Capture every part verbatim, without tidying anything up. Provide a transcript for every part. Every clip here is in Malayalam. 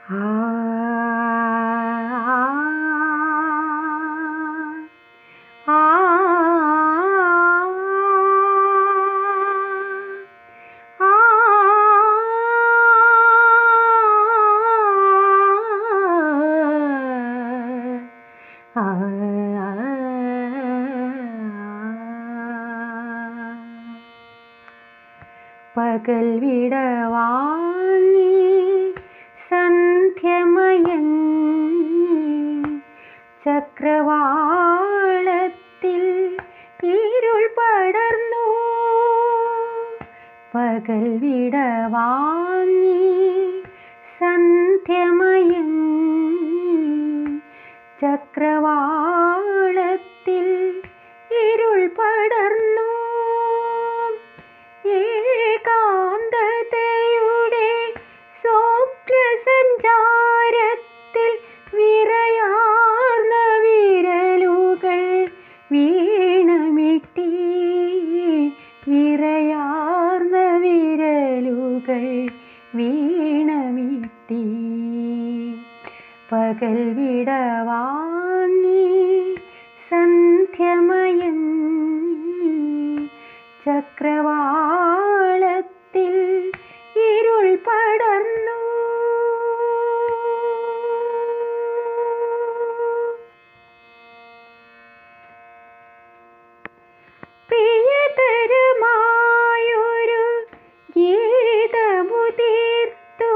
പകൽ വിടവാങ്ങി സന്ധ്യമയങ്ങി ചക്രവാളത്തിൽ ഇരുൾ പടർന്നു. പകൽ വിടവാങ്ങി സന്ധ്യമയങ്ങി ചക്രവാളത്തിൽ ഇരുൾ പടർന്നു. ഏകാന്തതയുടെ സ്വപ്നസഞ്ചാരത്തിൽ വിറയാർന്ന വിരലുകൾ വീണമിട്ടി. വിറയാർന്ന വിരലുകൾ വീണമിട്ടി. പകൽ വിടവാങ്ങി സന്ധ്യമയങ്ങി ചക്രവാളത്തിൽ ഇരുൾ പടർന്നു. പ്രിയതരമായൊരു ഗീതമുതിർത്തു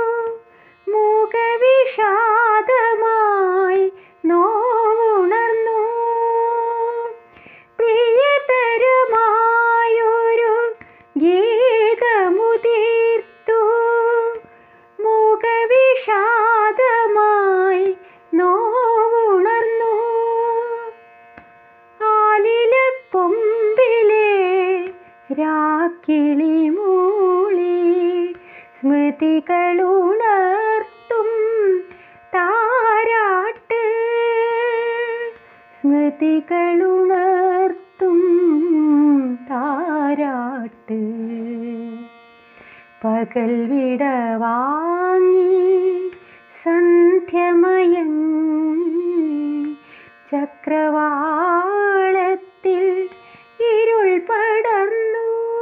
മുഖവിഷാദമായി നോവുണർന്നു. പ്രിയതരമായൊരു ഗീതമുതിർത്തു മുഖവിഷാദമായി നോവുണർന്നു. ആലിലക്കൊമ്പിലെ രാക്കിളി മൂളി സ്മൃതികളുണർത്തും താരാട്ട്. സ്മൃതികളുണർത്തും താരാട്ട്. പകൽ വിടവാങ്ങി സന്ധ്യമയങ്ങി ചക്രവാളത്തിൽ ഇരുൾ പടർന്നു.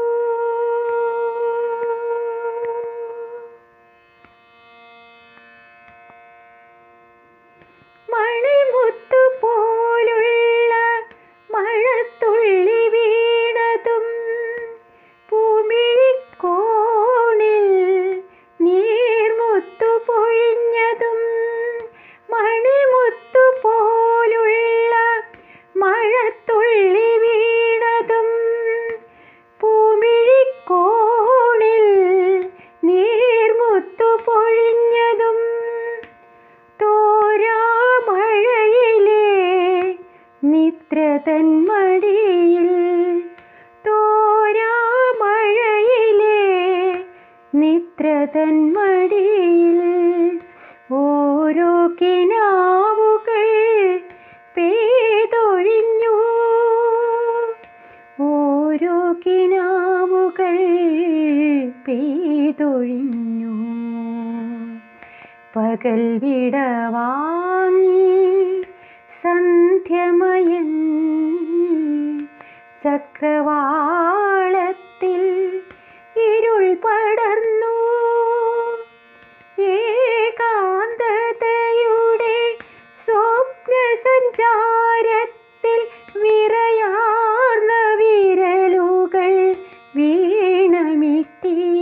മണിമുത്തു പോലുള്ള മഴത്തുള്ളി വീണതും ഭൂമിക്കോണിൽ നീർമുത്തു പൊഴിഞ്ഞതും. മണിമുത്തു പോലുള്ള മഴത്തുള്ളി വീണതും ഭൂമിക്കോണിൽ നീർമുത്തു പൊഴിഞ്ഞതും. തോരാമഴയിലെ നിദ്രതൻ മടിയിൽ തോരാമഴയിലെ നിദ്രതൻ മടിയിൽ ഓരോ കിനാവുകൾ പെയ്തൊഴിഞ്ഞു. ഓരോ കിനാവുകൾ പെയ്തൊഴിഞ്ഞു. പകൽ വിടവാങ്ങി സന്ധ്യമയങ്ങി ചക്രവാളത്തിൽ ഇരുൾ പടർന്നു. ഏകാന്തതയുടെ സ്വപ്നസഞ്ചാരത്തിൽ വിറയാർന്ന വിരലുകൾ വീണമിട്ടി.